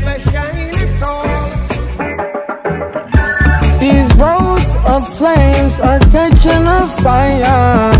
ever shining tall. These roads of flames are catching a fire.